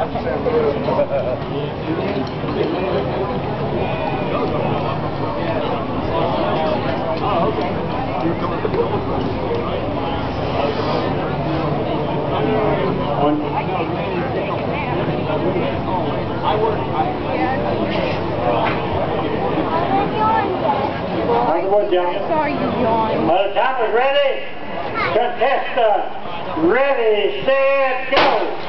Oh, okay. You're coming to the old one. I work. Sorry you yawned. Well, the time is ready. Contestant, ready, set, go.